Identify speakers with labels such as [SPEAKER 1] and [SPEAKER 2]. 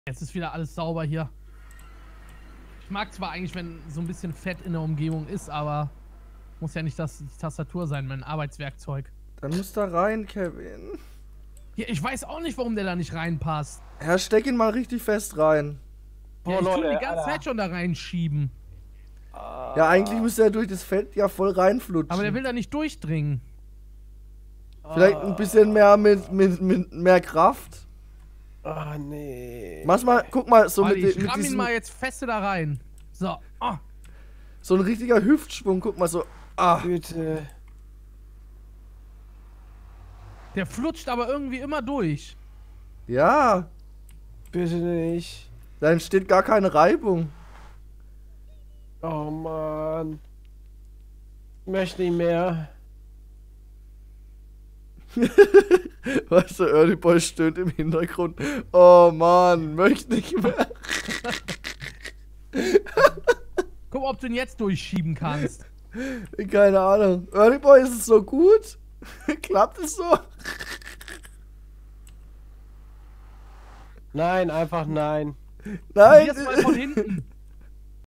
[SPEAKER 1] Jetzt ist wieder alles sauber hier. Ich mag zwar eigentlich, wenn so ein bisschen Fett in der Umgebung ist, aber muss ja nicht die Tastatur sein, mein Arbeitswerkzeug.
[SPEAKER 2] Dann muss da rein, Kevin.
[SPEAKER 1] Ja, ich weiß auch nicht, warum der da nicht reinpasst.
[SPEAKER 2] Ja, steck ihn mal richtig fest rein.
[SPEAKER 1] Ja, ich tue die ganze Zeit schon da reinschieben.
[SPEAKER 2] Ja, eigentlich müsste er durch das Fett ja voll reinflutschen.
[SPEAKER 1] Aber der will da nicht durchdringen.
[SPEAKER 2] Vielleicht ein bisschen mehr mit mehr Kraft.
[SPEAKER 3] Ah, nee.
[SPEAKER 2] Mach mal, guck mal, so
[SPEAKER 1] Warte,
[SPEAKER 2] mit
[SPEAKER 1] ich ramm ihn
[SPEAKER 2] diesem,
[SPEAKER 1] mal jetzt feste da rein. So. Oh.
[SPEAKER 2] so ein richtiger Hüftschwung, guck mal so. Ah.
[SPEAKER 3] Bitte.
[SPEAKER 1] Der flutscht aber irgendwie immer durch.
[SPEAKER 2] Ja,
[SPEAKER 3] Bitte nicht.
[SPEAKER 2] da entsteht gar keine Reibung.
[SPEAKER 3] Oh Mann. Ich möchte nicht mehr.
[SPEAKER 2] Weißt du, Early Boy stöhnt im Hintergrund. Oh Mann, möchte nicht mehr.
[SPEAKER 1] Guck, ob du ihn jetzt durchschieben kannst.
[SPEAKER 2] Keine Ahnung. Early Boy, ist es so gut? Klappt es so?
[SPEAKER 3] Nein, einfach nein.
[SPEAKER 2] Nein.
[SPEAKER 1] Probier's mal von hinten.